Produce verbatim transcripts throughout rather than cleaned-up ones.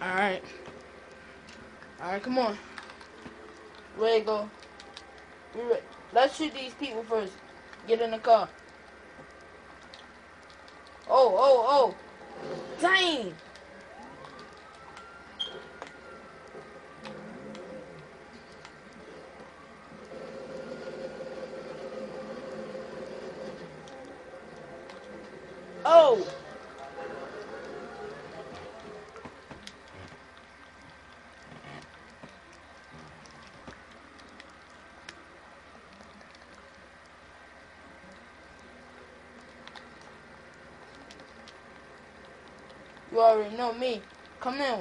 Alright. Alright, come on. Ready to go. We ready. Let's shoot these people first. Get in the car. Oh, oh, oh. Dang. Oh. You already know me. Come in.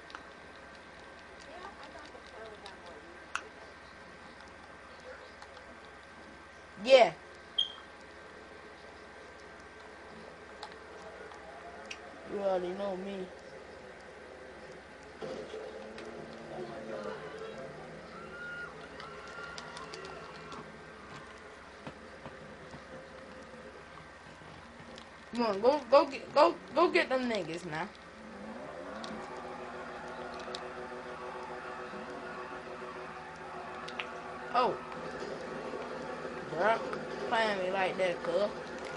Yeah. You already know me. Come on, go, go, get, go, go get them niggas now. Oh, girl, playing me like that, cuz.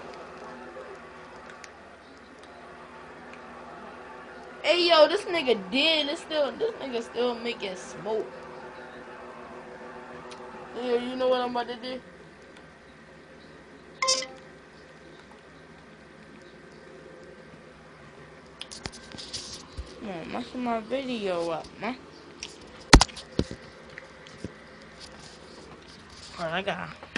Hey, yo, this nigga dead. This still, this nigga still making smoke. Yeah, you know what I'm about to do? Come on, mess my video up, man. Alright, I got